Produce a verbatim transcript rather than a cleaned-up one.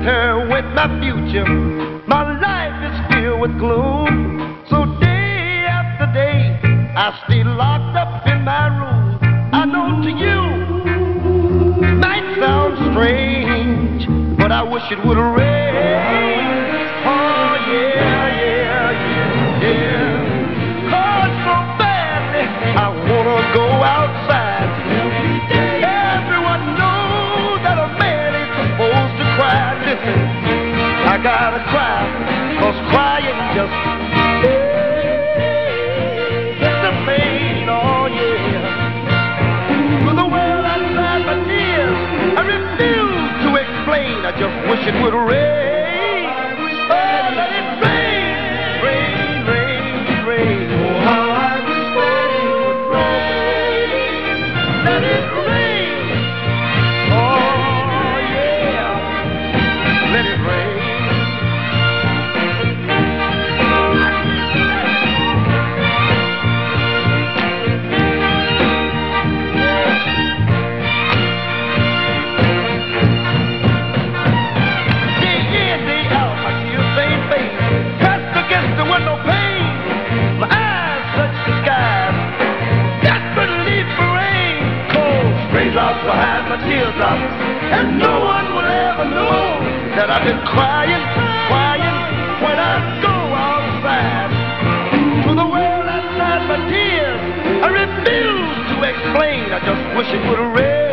winter with my future. My life is filled with gloom. So day after day, I stay locked up in my room. I know to you might sound strange, but I wish it would rain. Oh yeah, yeah, yeah, yeah. Cause so badly I wanna go outside. Everyone knows that a man is supposed to cry. Listen, I gotta cry, cause crying just is the pain, oh yeah. For the world outside my tears, I refuse to explain. I just wish it would rain. Oh, let it rain, rain, rain, rain. Oh, how I wish that it would rain. Let it rain. Oh, yeah. Let it rain. Behind my teardrops, and no one will ever know that I've been crying, crying when I go outside. To the world outside my tears, I refuse to explain. I just wish it would rain.